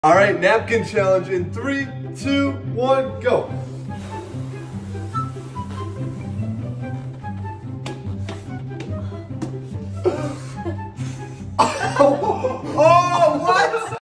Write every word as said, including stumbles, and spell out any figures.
All right, napkin challenge in three, two, one, go. Oh.